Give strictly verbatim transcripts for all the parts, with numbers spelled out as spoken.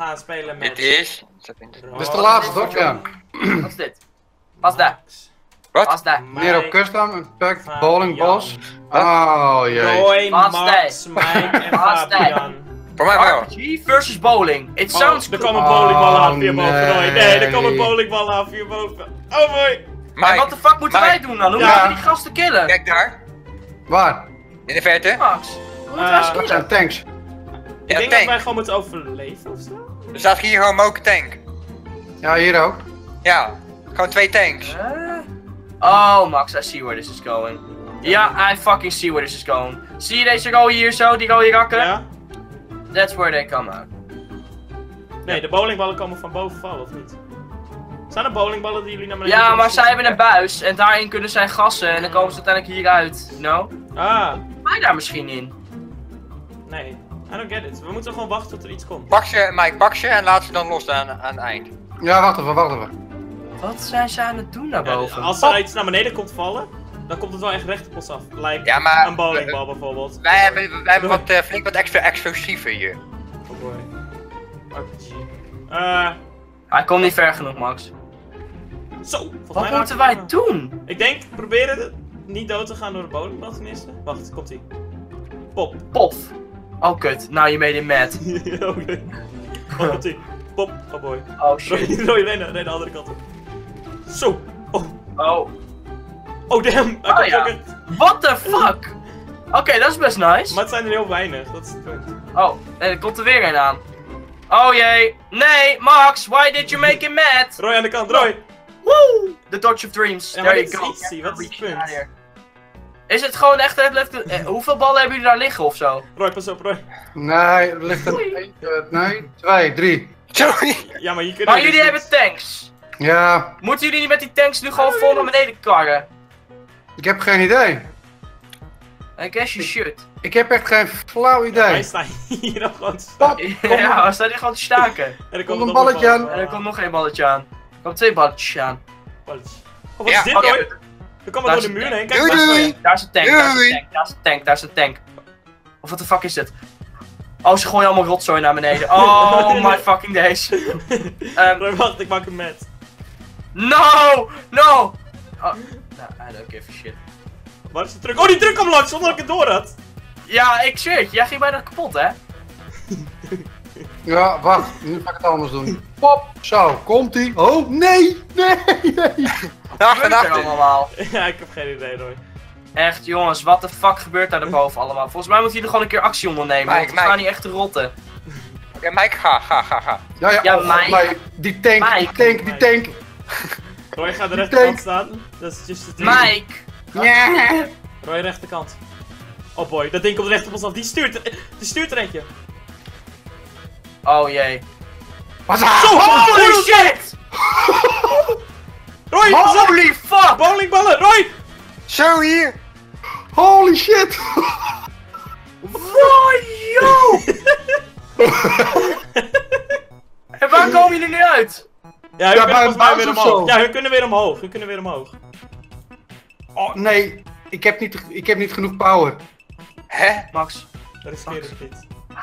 gaan spelen met... Dit is... Dit is de laatste, toch? Ja. Wat is dit? Wat is dat? Wat? Wat is dat? Meer op custom, impact, bowling balls. Oh jee. Roy, Wat is Max, Mike en Wat is dat? Fabian. Voor mij wel. R P G versus bowling. It Oh, sounds er cool. komen bowlingballen aan via Oh, boven, Roy. Nee, nee. er komen bowlingballen aan via boven. Oh boy. En wat de fuck moeten Mike. wij doen dan? Hoe Ja. moeten we die gasten killen? Kijk daar. Waar? In de verte. Max, hoe moeten Eh, wij ze Dat killen? zijn tanks. Ik Ja, denk dat tank. wij gewoon moeten overleven ofzo. Er staat hier gewoon moken tank. Ja, hier ook. Ja. Gewoon twee tanks. Eh? Oh, Max, I see where this is going. Ja, I fucking see where this is going. Zie je deze rode hier zo, die rode rakken? Ja? That's where they come out. Nee, de bowlingballen komen van boven vallen, of niet? Zijn er bowlingballen die jullie naar beneden Ja, kunnen maar zij schieten? hebben een buis en daarin kunnen zij gassen en dan komen ze uiteindelijk hieruit, you know? Ah, Mij daar misschien in. nee. I don't get it. We moeten gewoon wachten tot er iets komt. Pak ze, Mike, pak ze en laat ze dan los aan, aan het eind. Ja, wacht even, wacht even. Wat zijn ze aan het doen naar Ja, boven? als er iets naar beneden komt vallen, dan komt het wel echt recht op ons af. Like Ja, maar- een bowlingbal bijvoorbeeld. Wij hebben, wij hebben wat, uh, flink wat extra explosieven hier. Oh boy. R P G. Eh, Hij komt niet ver genoeg, Max. zo. volgens Wat mij moeten raakt- wij doen? Ik denk, proberen de- niet dood te gaan door de bowlingbal tenminste. Wacht, komt ie. Pop. Pof. Oh kut, nou je made him mad. Oké. Wat komt ie? Pop. Oh boy. Oh Roy, shit. Roy, ren, ren de andere kant op. Zo. Oh. Oh. Oh damn. Hij Oh, komt ja. ook in. What the fuck? Oké, dat is best nice. Maar het zijn er heel weinig, dat is het punt. Oh, en er komt er weer een aan. Oh jee. Nee, Max, why did you make him mad? Roy aan de kant, Roy! Woo! The Dodge of Dreams. Ja, maar There dit you is go. easy, wat is het Reach punt? out here. Is het gewoon echt... het ligt- eh, hoeveel ballen hebben jullie daar liggen of zo? Roy, pas op, Roy. Nee, er ligt een... één, eh, nee, twee, drie. Sorry. Ja, maar je kunt Maar er dus jullie niet- hebben tanks. Ja, Moeten jullie niet met die tanks nu gewoon vol naar beneden karren? ik heb geen idee. I guess you should. Ik heb echt geen flauw Wij idee. staan hier nog gewoon te staan. Pap, kom Ja, maar. we staan hier gewoon te staken. En er Komt nog een balletje bal. aan. En er komt nog één balletje aan. Er komen twee balletjes aan. Balletje. Oh, wat Ja, is dit, oké. Roy? We komen Daar door de is muur een heen. Kijk, Doei, daar doei. is Daar is een tank, daar is een Doei. tank, daar is een tank, daar is een tank. Of wat de fuck is dit? Oh, ze gooien allemaal rotzooi naar beneden. Oh my fucking days. Ehm, Roy, wacht, ik maak hem met. no! No! Oh, nou, I don't give a shit. Waar is de truck? Oh, die truck kwam langs zonder dat ik het door had. Ja, ik zweer het, jij ging bijna kapot, hè? Ja, wacht. Nu ga ik het anders doen. Pop, zo, komt ie. Oh, nee, nee, nee. Nacht en Wat gebeurt er nacht. allemaal? Ja, ik heb geen idee, Roy. Echt, jongens, wat de fuck gebeurt daar boven allemaal? Volgens mij moeten jullie gewoon een keer actie ondernemen, Mike, want we gaan Mike. niet echt te rotten. Oké, Mike, ga, ga, ga, ga. Ja, ja, Ja, oh, Mike. maar die tank, die Mike. tank, die tank. Roy gaat de Die rechterkant tank. staan. Dat is just the Mike! Ja. Roy, rechterkant. Oh boy, dat ding komt recht op ons af. Die stuurt er, die stuurt er eentje. Oh jee. Wat Zo! Holy shit! Roy, pas op! Holy fuck! Bowlingballen, Roy! Zo, hier. Holy shit. Wow, yo! En waar komen jullie nu uit? Ja, hun Ja, kunnen bij volgens mij een weer buis of omhoog. zo. Ja, hun kunnen weer omhoog. Hun kunnen weer omhoog. Oh, nee. Ik heb niet, ik heb niet genoeg power. Hè? Max. Dat is het niet. Max.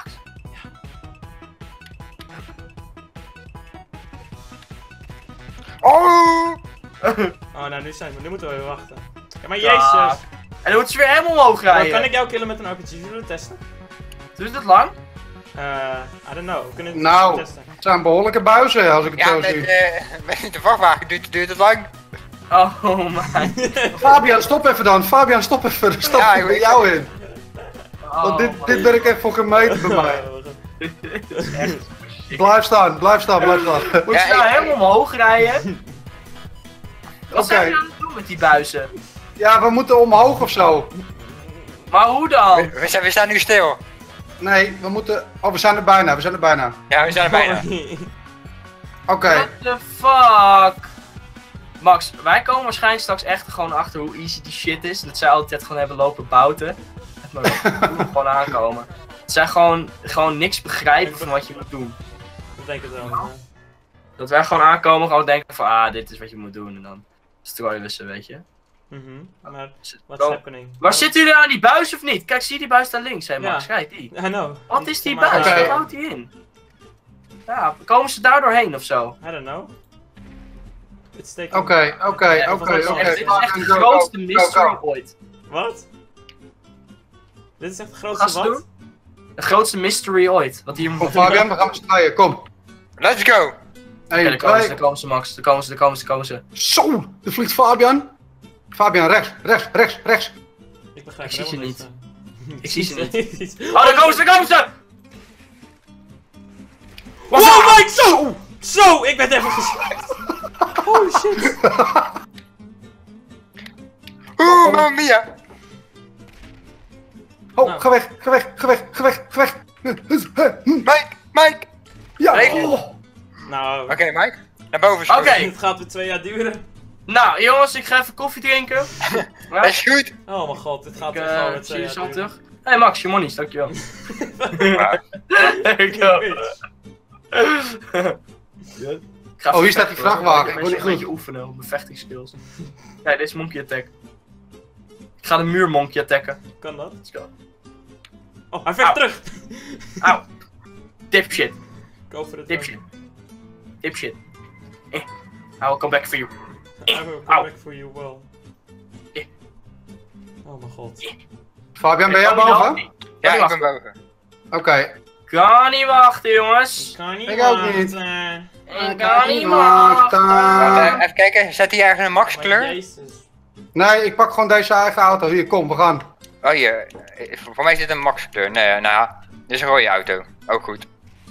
Oh. Oh, nou, nu zijn we. Nu moeten we weer wachten. Ja, maar Ja. jezus. En dan moeten ze weer helemaal omhoog Roy, rijden. kan ik jou killen met een R P G? Zullen we het testen? Duurt het lang? Eh, I don't know. We kunnen het Nou. testen. Het zijn behoorlijke buizen als ik het Ja, zo met, zie. eh, met de vrachtwagen duurt, duurt het lang. Oh man. Fabian, stop even dan. Fabian, stop even. Er stop Ja, ik ik- bij jou in. Oh, Want dit, man. dit ben ik echt voor gemeten bij mij. Dit is echt... Blijf staan, blijf staan, blijf staan. Moet Ja, je nou ik- helemaal omhoog rijden? Wat Oké. zijn jullie aan het doen met die buizen? Ja, we moeten omhoog of zo. Maar hoe dan? We, we zijn, we staan nu stil. Nee, we moeten... Oh, we zijn er bijna, we zijn er bijna. Ja, we zijn er bijna. Oké. What the fuck? Max, wij komen waarschijnlijk straks echt gewoon achter hoe easy die shit is. Dat zij altijd gewoon hebben lopen bouten. Maar we moeten gewoon aankomen. Dat zij gewoon, gewoon niks begrijpen van wat je moet doen. Ik denk het wel. ja. Dat wij gewoon aankomen, gewoon denken van ah, dit is wat je moet doen. En dan strooien we ze, weet je. Mhm. Maar, Zit- what's Oh. happening? Maar zitten jullie aan die buis of niet? Kijk, zie je die buis daar links, hé Max? Ja. Kijk die. I know. Wat is die Maar- buis? Oké. Wat houdt die in? Ja, komen ze daar doorheen of zo? I don't know. It's taking... Oké, oké, Ja, oké, volgens mij oké. is Dit is echt de Go, go, grootste go, mystery go. ooit. Wat? Dit is echt de Wat grootste gaan ze wat? doen? De grootste mystery ooit. Wat hier Kom moet Fabian, we gaan met z'n tweeën, kom. Let's go! Oké, één, daar komen ze, twee. daar komen ze, Max. Daar komen ze, daar komen ze, daar komen ze. Zo, er vliegt Fabian. Fabian, rechts, rechts, rechts, rechts. Ik begrijp Ik er zie ze helemaal niet. niks van. Ik zie ze niet. niet. Oh, daar komen ze, daar komen ze! Wow, Mike, zo! Zo, ik ben even geschikt. Holy shit. Oeh, mamma mia! Oh, Nou. ga weg, ga weg, ga weg, ga weg, ga weg. Mike, Mike! Ja, Regel. oh. Nou, Oké, Mike. Naar boven Oké. springen. het gaat weer twee jaar duren. Nou, jongens, ik ga even koffie drinken. Ja, Dat is goed. Oh mijn god, dit gaat ik weer gewoon uh, weer zie twee je jaar zo duren. terug. Hé hey Max, je monies, dankjewel. There you go. Ik ga Oh, hier even staat die vechten, vrachtwagen. hoor. Ik Ik word moet niet een beetje oefenen op mijn vechtingskills. Kijk, dit is monkey attack. Ik ga de muur monkey attacken. Kan dat? Let's go. Oh, hij vecht Au. terug. Auw. Dipshit. Go for it. Dipshit. Dipshit. Eh. I will come back for you. I will come Au. back for you well. Eh. Oh mijn god. Fabian, ben jij Kan niet boven? wachten. Ja, Kan ik niet ben boven. Oké. Kan niet wachten, jongens. Kan niet Ik ook wachten. niet. Ik kan niet wachten. Wacht, even, even kijken, zet hij ergens een max Maar kleur? jezus. Nee, ik pak gewoon deze eigen auto. Hier, kom, we gaan. Oh hier, eh, voor mij is dit een max kleur. Nee, nou ja, dit is een rode auto. Ook goed.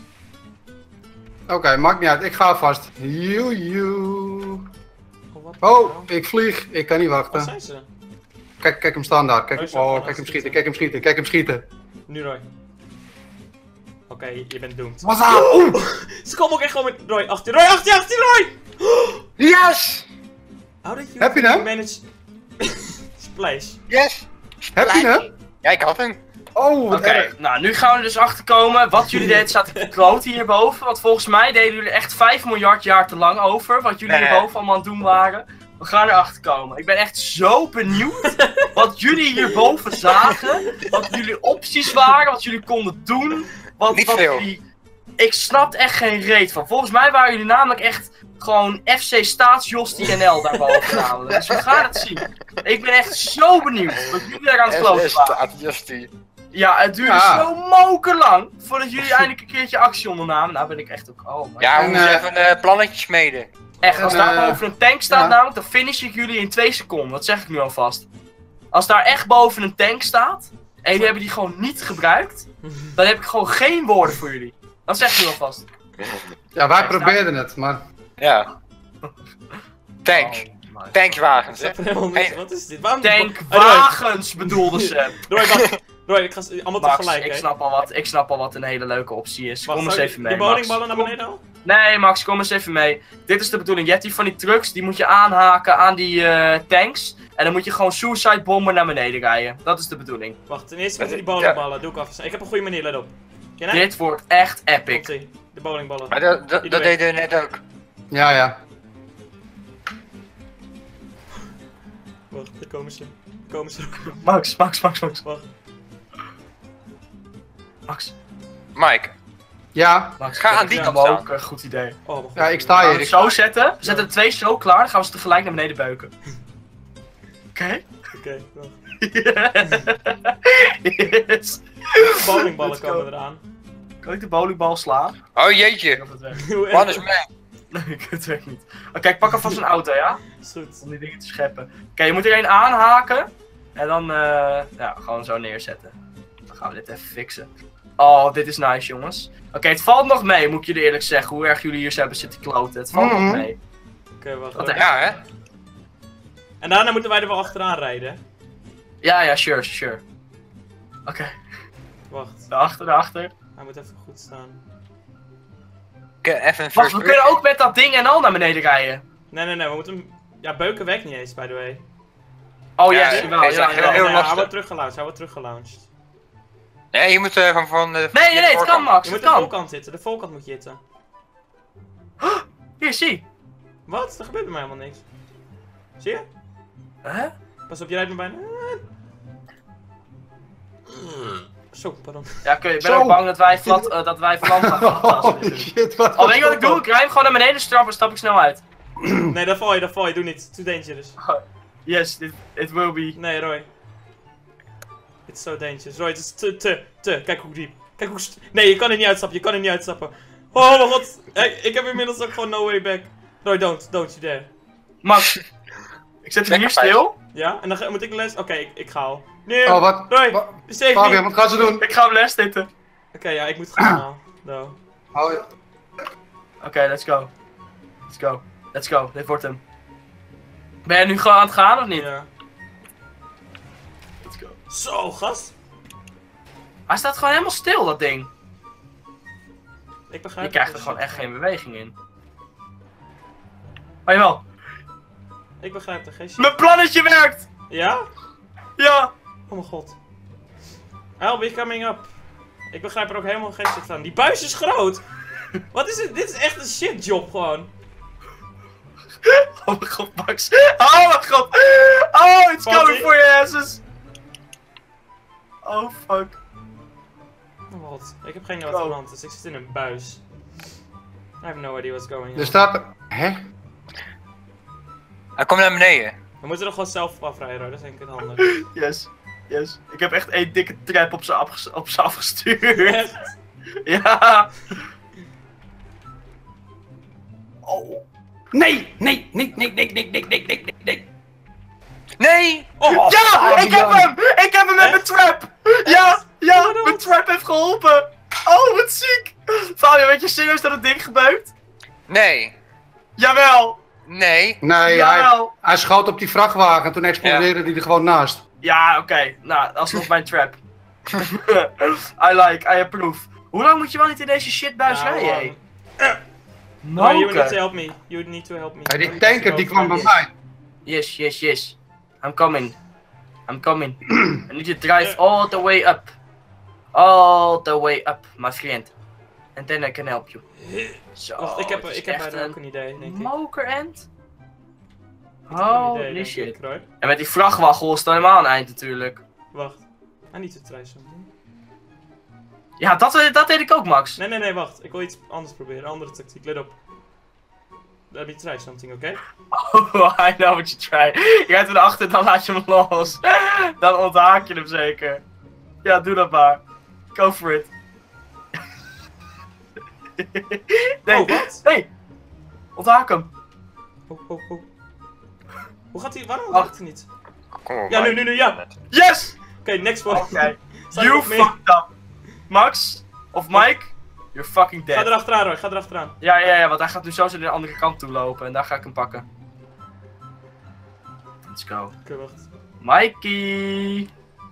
Oké, maakt niet uit. Ik ga vast. Joe, joe. Oh, wat Oh, nou? ik vlieg. Ik kan niet Wat wachten. zijn ze? Kijk, kijk hem staan daar. Kijk, Oh, zo, oh, gewoon kijk hem als schieten, schieten. kijk hem schieten, kijk hem schieten. Nu Roy. Oké, je bent doomed. Wat aan? Ze komen ook echt gewoon met Roy achter Roy, achter je, achter je, Roy! Yes! How did you Heb je hem? manage... Splash. Yes! Heb je hem? Ja, ik had hem. Oh, wat Oké, erg. nou nu gaan we er dus achterkomen wat jullie deden staat te kloten hierboven. Want volgens mij deden jullie echt vijf miljard jaar te lang over wat jullie Nee. hierboven allemaal aan het doen waren. We gaan erachter komen. Ik ben echt zo benieuwd wat jullie hierboven zagen. Wat jullie opties waren, wat jullie konden doen. Wat, Niet wat veel. jullie... Ik snap er echt geen reet van. Volgens mij waren jullie namelijk echt gewoon F C Staatsjostie N L daarboven namelijk. Dus we gaan het zien. Ik ben echt zo benieuwd wat jullie daar aan het kloten waren. staat Justy. Ja, het duurde Ja. zo mokerlang voordat jullie eindelijk een keertje actie ondernamen. Nou ben ik echt ook... Oh my Ja, we En, moeten eh, even een plannetje smeden. Echt, als en, daar eh, boven een tank staat ja. namelijk, dan finish ik jullie in twee seconden. Dat zeg ik nu alvast. Als daar echt boven een tank staat, en jullie hebben die gewoon niet gebruikt, dan heb ik gewoon geen woorden voor jullie. Dat zeg ik nu alvast. Ja, wij probeerden het, maar... Ja. Tank. Oh my- Ik Tankwagens. snap er helemaal niks. Hey. Wat is dit? Waarom... Tankwagens bedoelde ze. Roy, wacht. Roy, ik ga ze allemaal Max, tegelijk, ik hè. snap, al wat, ik snap al wat een hele leuke optie is. Wacht, Kom eens zou je even mee, De Max. bowlingballen naar beneden al? Nee, Max, kom eens even mee. Dit is de bedoeling. Je hebt die van die trucks, die moet je aanhaken aan die eh, tanks. En dan moet je gewoon suicide bomber naar beneden rijden. Dat is de bedoeling. Wacht, ten eerste moeten die Ja. bowlingballen. Doe ik af. Ik heb een goede manier, let op. Ken je? Dit wordt echt epic. Komt-ie. De bowlingballen. Maar dat, dat, Die dat doe ik. deden we net ook. Ja, ja. Wacht, daar komen ze. Daar komen ze. Max, Max, Max, Max. Wacht. Max, Mike, Ja, Max. Ga aan die kant staan. ook een goed idee. Oh, mijn god. ja, ik sta Gaan we hier. het Ik... zo zetten. We zetten er twee zo klaar, dan gaan we ze tegelijk naar beneden beuken. Oké? Oké, wacht. Yes. Bowlingballen Let's go. komen eraan. Kan ik de bowlingbal slaan? Oh Ik jeetje. weet niet of het werkt. Hoe One erg? is man. Nee, het werkt niet. Oké, ik pak alvast een auto, ja? Is goed. Om die dingen te scheppen. Oké, je moet er één aanhaken. En dan, eh ja, gewoon zo neerzetten. Dan gaan we dit even fixen. Oh, dit is nice, jongens. Oké, het valt nog mee, moet ik jullie eerlijk zeggen. Hoe erg jullie hier zo hebben zitten kloten. Het valt Mhm. nog mee. Oké, wacht. Wat wacht. Ja, hè? En daarna moeten wij er wel achteraan rijden. hè? Ja, ja, sure, sure. Oké, Wacht, daarachter, daarachter. hij moet even goed staan. Ik, eh, Even een Wacht, first we kunnen ook met dat ding en al naar beneden rijden. Nee, nee, nee, we moeten hem... Ja, beuken werkt niet eens, by the way. Oh, Ja, yes, ja, wel. hij Ja, is ja, echt ja. heel Nee, hij lastig. wordt teruggelaunched, hij wordt teruggelaunched. Nee, je moet eh, van, van de... Nee, nee, nee, het kan, Max. Je Het moet de kan. voorkant zitten, de voorkant moet je hitten. Hier, zie. Wat? Er gebeurt bij mij helemaal niks. Zie je? Huh? Pas op, je rijdt me bijna... Zo, pardon. Ja, kun je, ik ben Zo. ook bang dat wij, flat, uh, dat wij vlam gaan verplaatsen. Oh shit, wat Oh, weet je wat ik doe? Ik rij hem gewoon naar beneden strappen, stap ik snel uit. Nee, daar val je, daar val je. Doe niet. Too dangerous. Yes, it, it will be. Nee, Roy. It's so dangerous. Roy, het is te, te, te. Kijk hoe diep. Kijk hoe... st- Nee, je kan er niet uitstappen. Je kan er niet uitstappen. Oh mijn god. Hey, ik heb inmiddels ook gewoon no way back. Roy, don't. Don't you dare. Max, ik zet hem hier stil. Ja? En dan ga- moet ik les... Oké, ik, ik ga al. Nee, Oh, wat? Roy, Wa- save me. Fabian, wat gaan ze doen? Ik ga hem les zitten. Oké, ja, ik moet gaan nou. No. Oh, ja. Oké, okay, let's go. Let's go. Let's go. Dit wordt hem. Ben jij nu gewoon aan het gaan of niet? Ja. Let's go. Zo, gast. Hij staat gewoon helemaal stil, dat ding. Ik begrijp Je krijgt er het. gewoon echt geen beweging in. Oh jawel. Ik begrijp er geen shit. Mijn plannetje werkt! Ja? Ja! Oh mijn god. I'll be coming up. Ik begrijp er ook helemaal geen shit van. Die buis is groot. Wat is het? Dit is echt een shitjob gewoon. Oh mijn god, Max. Oh mijn god. Oh, it's Party. coming for your asses. Oh fuck. Oh mijn god. Ik heb geen Go. noord dus ik zit in een buis. I have no idea what's going on. Er staat... Hè? Hij komt naar beneden. We moeten er gewoon zelf afrijden, hoor. Dat is denk ik het handig. Yes. Yes. Ik heb echt één dikke trap op ze afges op ze afgestuurd. Echt? Ja. Oh. Nee, nee, nee, nee, nee, nee, nee, nee, nee, nee. Nee! Oh, Ja, ik heb hem! Ik heb hem met mijn trap! Ja, ja, mijn trap heeft geholpen! Oh, wat ziek! Fabio, weet je serieus dat het ding gebeurt? Nee! Jawel! Nee! Nee, hij, Jawel! hij schoot op die vrachtwagen en toen explodeerde die er gewoon naast. Ja, oké. Nou, alsnog mijn trap. I like, I approve. Hoe lang moet je wel niet in deze shitbuis Nou, rijden, um, hé? No, you need to Moker. help me. You need to help me. Ja, die tanker die kwam bij mij. Yes, yes, yes. I'm coming. I'm coming. I need to drive all the way up. All the way up, my friend. And then I can help you. Zo, Wacht, ik heb, het is ik heb echt bijna ook een idee, denk ik. moker-end? Ik heb een idee, Holy denk shit. ik, Roy. En met die vrachtwaggel is het helemaal een eind natuurlijk. Wacht. I need to try something. Ja, dat, eh, dat deed ik ook, Max. Nee, nee, nee, wacht. Ik wil iets anders proberen. Een andere tactiek. Let op. Let me try something, oké? Oh, I know what you try. Je gaat er achter, dan laat je hem los. Dan onthaak je hem zeker. Ja, doe dat maar. Go for it. Nee, Oh, wat? nee. Onthaak hem. Oh, oh, oh. Hoe gaat hij? Waarom Wacht. werkt hij niet? Kom op. Ja, nu, Mike. nu, nu, ja. Yes! Oké, next one. Oké. Sta er You nog mee? fucked up. Max, of Mike, you're fucking Ga dead. erachteraan, Roy. Ga erachteraan. Ja, ja, ja, want hij gaat nu zo naar de andere kant toe lopen en daar ga ik hem pakken. Let's go. Oké, wacht. Mikey.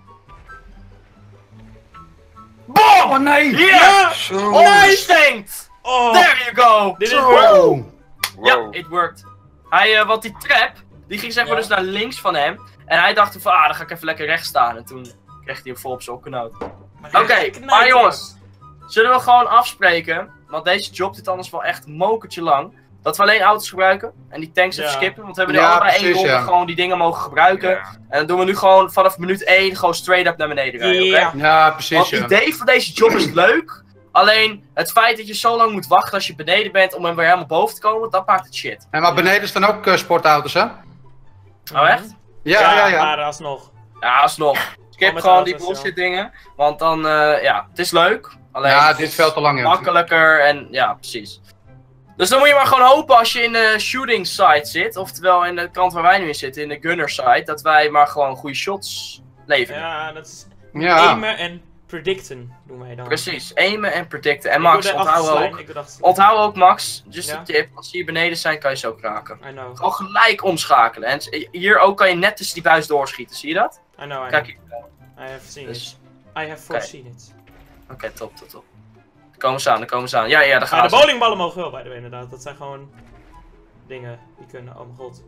Oh nee! Hier! Ja! Zo. Ongestinkt! Oh! There you go! Dit is Zo. work. Ja, Wow. it worked. Hij, eh, want die trap, die ging zeg maar Ja. dus naar links van hem. En hij dacht van, ah, dan ga ik even lekker rechts staan. En toen kreeg hij hem vol op zijn okkennoot. Oké, maar jongens. Zullen we gewoon afspreken, want deze job duurt anders wel echt een mokertje lang. Dat we alleen auto's gebruiken en die tanks even Ja. skippen. Want we hebben nu Ja, allebei één precies, ronde ja. gewoon die dingen mogen gebruiken. Ja. En dan doen we nu gewoon vanaf minuut één gewoon straight up naar beneden rijden, oké? Ja. Ja, precies Want ja. het idee van deze job is leuk. Alleen het feit dat je zo lang moet wachten als je beneden bent om hem weer helemaal boven te komen, dat maakt het shit. En maar beneden staan ook eh, sportauto's, hè? Oh echt? Ja, ja, ja. Maar alsnog. Ja, alsnog. Skip met gewoon die auto's, bullshit dingen. Want dan, eh, ja, het is leuk. Alleen Ja, het dit is veel te lang, ja. makkelijker en ja, precies. Dus dan moet je maar gewoon hopen als je in de shooting site zit, oftewel in de kant waar wij nu in zitten, in de gunner site, dat wij maar gewoon goede shots leveren. Ja, dat is... Ja. Aimen en predicten doen wij dan. Precies, aimen en predicten. En Ik doe Max, de onthoud achterslijn, ook, ik doe de achterslijn. onthoud ook Max, just Ja. een tip, als ze hier beneden zijn kan je ze ook raken. I know. Gewoon gelijk omschakelen. En hier ook kan je net tussen die buis doorschieten, zie je dat? I know, I know. Kijk hier. I have seen Dus, it. I have foreseen it. oké, top, top, top. Dan komen ze aan, dan komen ze aan. Ja, ja, daar Ja, gaan de ze. bowlingballen mogen wel, bij de way, inderdaad. Dat zijn gewoon dingen die kunnen. Oh mijn god.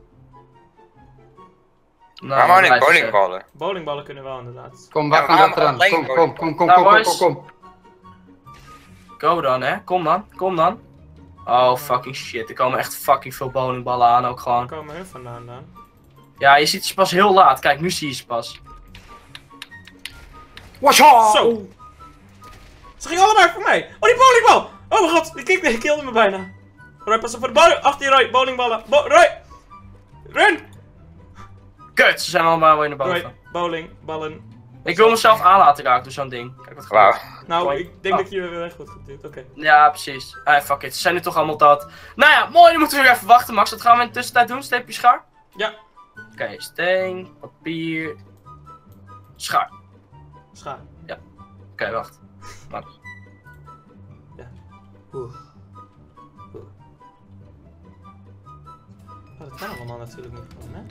Nou, Waarom hou ik blijf eens, bowlingballen? Bowlingballen kunnen wel, inderdaad. Kom, waar Ja, gaan maar we achteraan? alleen Kom, voor- kom, kom, kom, Nou, kom, kom, boys. kom, kom. eh, Go dan, hè. Kom dan, kom dan. Oh, fucking shit. Er komen echt fucking veel bowlingballen aan ook Waar gewoon. komen hun vandaan dan? Ja, je ziet ze pas heel laat. Kijk, nu zie je ze pas. Washa! Zo! Ze gingen allebei voor mij. Oh, die bowlingbal. Oh mijn god, die kick, die kilde me bijna. Roy, pas op voor de bal. Achter je Roy, bowlingballen. Bo Roy. Run. Kut, ze zijn allemaal weer naar boven. Roy, bowlingballen. Ik wil mezelf aan laten raken door zo'n ding. Kijk wat Wauw. gebeurt. Nou, Roy. ik denk Oh. dat je weer weg wordt geduwd. Oké. Ja, precies. Ah, fuck it. Ze zijn nu toch allemaal dood. Nou ja, mooi. Dan moeten we weer even wachten, Max. Dat gaan we in de tussentijd doen. Steepje schaar. Ja. Oké, okay, steen, papier, schaar. Schaar. Oké, okay, wacht. Max. Oeh. Oeh. Oh, dat kan allemaal natuurlijk niet gewoon, hè?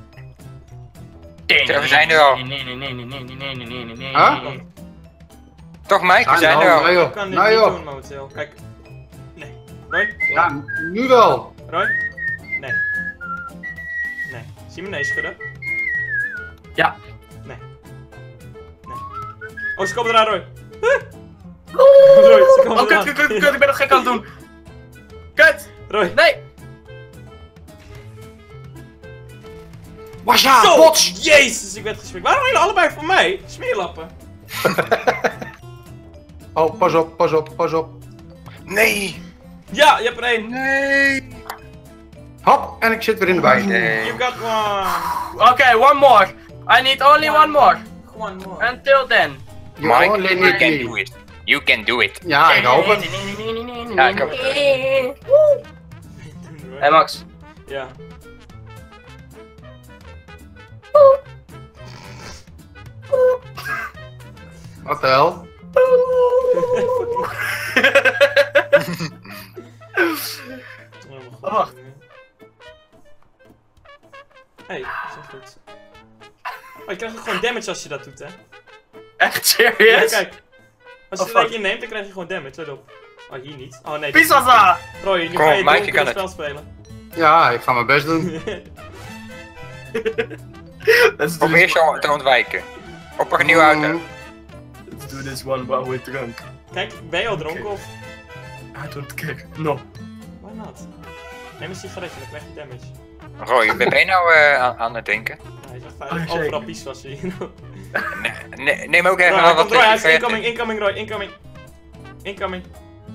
Zeg, we zijn er al. Nee, nee, nee, nee, nee, nee, nee, nee, nee, nee, Huh? nee. Toch Mike, we zijn er nou, al. nee, Ik joh. kan dit Nou, niet joh. doen momenteel. Kijk. Nee. Roy? Ja, nu wel. Roy? Nee. Nee. Zie je mijn neus schudden? Ja. Nee. Nee. Oh, ze komen eraan, Roy. Huh? Roy, ze komen Oh, kut, eraan. kut, kut, kut, ik ben nog gek aan het doen. Kut! Roy. Nee! Was ja, Zo! bots! Jezus, ik werd gesmikt. Waarom jullie allebei voor mij? Smeerlappen. Oh, pas op, pas op, pas op. Nee. Ja, je hebt er één. Nee. Hop, en ik zit weer in de buis. Nee. You got one. Oké, okay, one more. I need only one more. One more. Until then. You Mike, only you need can me. do it. You can do it. Ja, ik hoop het. Ja, ik hoop het. Hey Max. Ja. Wat de hel? Wacht. Hé, hey, dat is goed. Oh, je krijgt ook gewoon damage als je dat doet, hè? Echt Ja, serieus? kijk. Als Oh, je er fuck. eentje neemt, dan krijg je gewoon damage, let op. Oh, hier niet. Oh nee. Pizzaza! Roy, nu Kom, ga je Mike, het je kan het het. spel spelen. Ja, ik ga mijn best doen. Let's do Probeer this zo te ontwijken. Op een nieuwe auto. Mm, Let's do this one while we're drunk. Kijk, ben je al dronken of? I don't care. No. Why not? Neem een sigaretje, dan krijg je damage. Roy, ben je nou eh, aan, aan het denken? Ja, hij zegt Oh, veilig. zeker. Overal pies was hij. Nee, nee, neem ook even Roy, wel hij wat komt, Roy, hij is sigaretten. incoming, incoming, Roy, incoming. Incoming.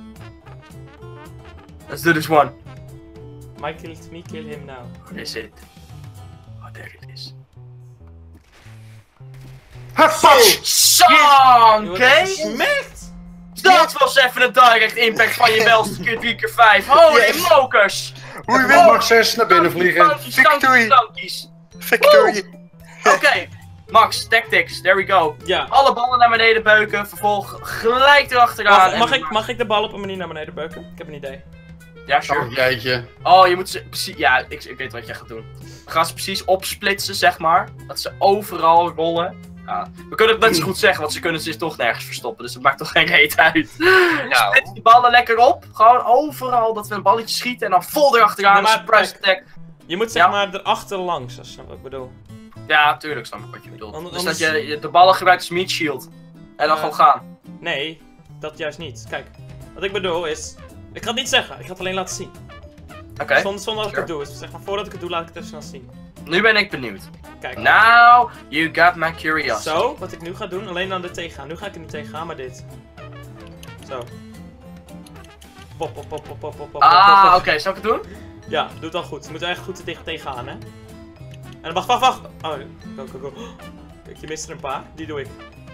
Let's do this one. Mike killed me, kill him now. Where is it? Oh, there it is. ha, pas! Zo, Je wordt oké. gesmecht! Dat was even een direct impact van je welste keer drie keer vijf. Holy Yes. mokers. Hoe je Ik wil. mag zes naar binnen vliegen. Stankies, Victory. stankies, stankies. Victory. Oké, Max, tactics, there we go. Ja. Alle ballen naar beneden beuken, vervolg gelijk erachteraan. Mag, en- mag, ik, mag ik de bal op een manier naar beneden beuken? Ik heb een idee. Ja, sure. Oh, jeetje. Oh, je moet ze precies. Ja, ik, ik weet wat jij gaat doen. We gaan ze precies opsplitsen, zeg maar. Dat ze overal rollen. Ja, we kunnen het net zo goed zeggen, want ze kunnen zich toch nergens verstoppen. Dus dat maakt toch geen reet uit. Nou. Split die ballen lekker op. Gewoon overal dat we een balletje schieten en dan vol erachteraan. Ja, een maar surprise attack. Je moet zeg Ja. maar erachter langs, als je snapt wat ik bedoel. Ja, tuurlijk snap ik wat je bedoelt. Ander- Dus anders- dat je, je de ballen gebruikt als meat shield. En dan Ja. gewoon gaan. Nee, dat juist niet. Kijk, wat ik bedoel is... Ik ga het niet zeggen, ik ga het alleen laten zien. Oké, Zonder, zonder dat ik Sure. het doe. Dus zeg maar, voordat ik het doe, laat ik het even snel zien. nu ben ik benieuwd. Kijk. Now, you got my curiosity. Zo, wat ik nu ga doen, alleen dan dit tegengaan. Nu ga ik er niet tegengaan, maar dit. Zo. Pop, pop, pop, pop, pop, pop, pop, Ah, pop, oké, pop. zal ik het doen? Ja, doe het al goed. Je moet er echt goed er tegen tegengaan, hè. En wacht, wacht, wacht. Oh, go, go, go. Kijk, je mist er een paar. Die doe ik.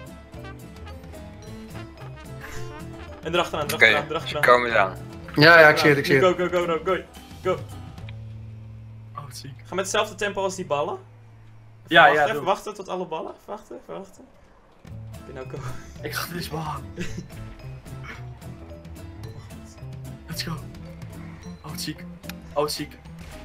En erachteraan, Oké, erachteraan, ze erachteraan. komen eraan. Ja, ja, ik zie het, ik zie Go, het. go, go, go, go. Go. Oh, wat ziek. Ga met hetzelfde tempo als die ballen. Ja, Wacht, ja, even doe. wachten tot alle ballen. Even wachten, even wachten. Oké, nou go. Ik ga dit wel. Let's go. Oh, wat ziek. Oh, wat ziek.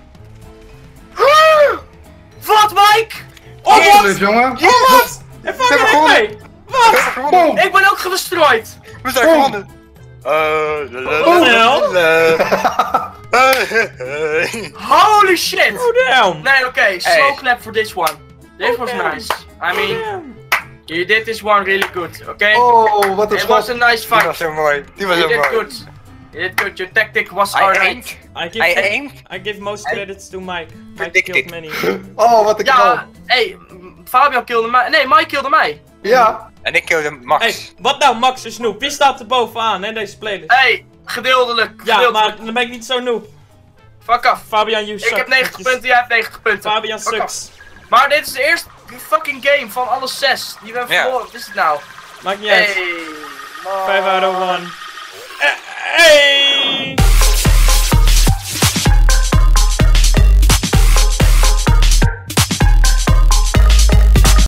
Wat, Mike? Oh, Absoluut, jongen. Wat? En vang We hebben je gewonnen. mee! Wat? Boom! Ik ben ook gedestrooid. We zijn Oh. gewonnen. Eh, la, la, Oh, la, hell. la. Hey, hey, hey. Holy shit. Oh, damn! Nee, oké. Slow Hey. clap for this one. This was Okay. nice. I mean, Damn. you did this one really good, okay? Oh, wat een It was schot. a nice Die was fight. zo mooi. Die was You zo did mooi. good. You did good. Your tactic was I alright. aimed. I give, I aimed. I give most I credits to Mike. Mike predicted. killed many. Oh, wat een Ja, knal. hey, m- Fabio kilde mij. Nee, Mike kilde mij. Ja. En ik kilde Max. Hey, wat nou Max is noob? Wie staat er bovenaan in deze playlist? Hey, gedeeltelijk. Ja, gedeeltelijk. maar dan ben ik niet zo noob. Fuck af. Fabian, you Ik suck. heb negentig punten, jij hebt negentig punten. Fabian Fuck af. sucks. Maar dit is de eerste fucking game van alle zes. Die we hebben Ja. verloren. Wat is het nou? Maakt niet uit. Hey, man. vijf out of one.